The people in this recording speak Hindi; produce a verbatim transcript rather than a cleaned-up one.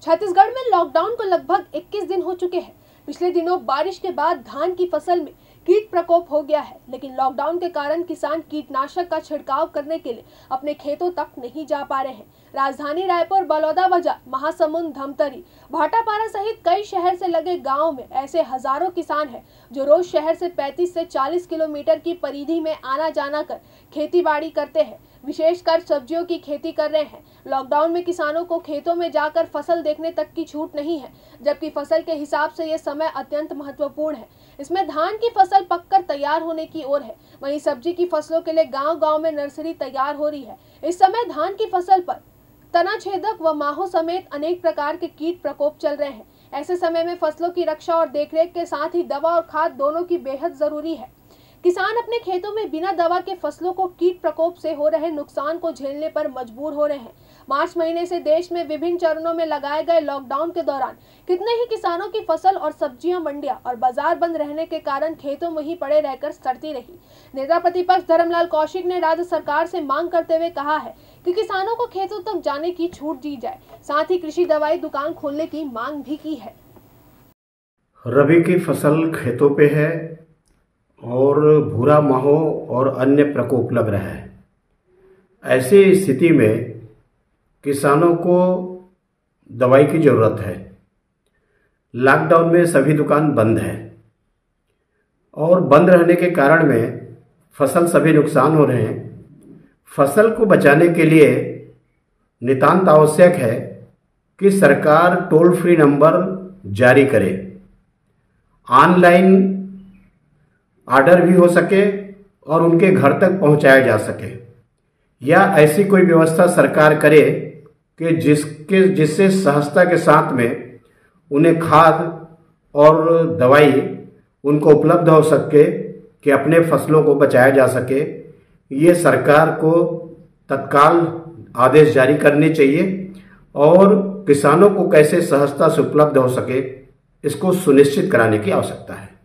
छत्तीसगढ़ में लॉकडाउन को लगभग इक्कीस दिन हो चुके हैं। पिछले दिनों बारिश के बाद धान की फसल में कीट प्रकोप हो गया है, लेकिन लॉकडाउन के कारण किसान कीटनाशक का छिड़काव करने के लिए अपने खेतों तक नहीं जा पा रहे हैं। राजधानी रायपुर, बलौदाबाजार, महासमुंद, धमतरी, भाटापारा सहित कई शहर से लगे गांवों में ऐसे हजारों किसान हैं जो रोज शहर से पैंतीस से चालीस किलोमीटर की परिधि में आना जाना कर खेती बाड़ी करते हैं, विशेषकर सब्जियों की खेती कर रहे हैं। लॉकडाउन में किसानों को खेतों में जाकर फसल देखने तक की छूट नहीं है, जबकि फसल के हिसाब से यह समय अत्यंत महत्वपूर्ण है। इसमें धान की फसल पककर तैयार होने की ओर है, वहीं सब्जी की फसलों के लिए गांव-गांव में नर्सरी तैयार हो रही है। इस समय धान की फसल पर तना छेदक व माहो समेत अनेक प्रकार के कीट प्रकोप चल रहे हैं। ऐसे समय में फसलों की रक्षा और देखरेख के साथ ही दवा और खाद दोनों की बेहद जरूरी है। किसान अपने खेतों में बिना दवा के फसलों को कीट प्रकोप से हो रहे नुकसान को झेलने पर मजबूर हो रहे हैं। मार्च महीने से देश में विभिन्न चरणों में लगाए गए लॉकडाउन के दौरान कितने ही किसानों की फसल और सब्जियां मंडियां और बाजार बंद रहने के कारण खेतों में ही पड़े रहकर सड़ती रही। नेता प्रतिपक्ष धर्मलाल कौशिक ने राज्य सरकार से मांग करते हुए कहा है कि किसानों को खेतों तक जाने की छूट दी जाए, साथ ही कृषि दवाई दुकान खोलने की मांग भी की है। रबी की फसल खेतों पे है और भूरा माहो और अन्य प्रकोप लग रहा है। ऐसी स्थिति में किसानों को दवाई की ज़रूरत है। लॉकडाउन में सभी दुकान बंद है और बंद रहने के कारण में फसल सभी नुकसान हो रहे हैं। फसल को बचाने के लिए नितांत आवश्यक है कि सरकार टोल फ्री नंबर जारी करे, ऑनलाइन ऑर्डर भी हो सके और उनके घर तक पहुंचाया जा सके, या ऐसी कोई व्यवस्था सरकार करे कि जिसके जिससे सहजता के साथ में उन्हें खाद और दवाई उनको उपलब्ध हो सके कि अपने फसलों को बचाया जा सके। ये सरकार को तत्काल आदेश जारी करने चाहिए और किसानों को कैसे सहजता से उपलब्ध हो सके इसको सुनिश्चित कराने की आवश्यकता है।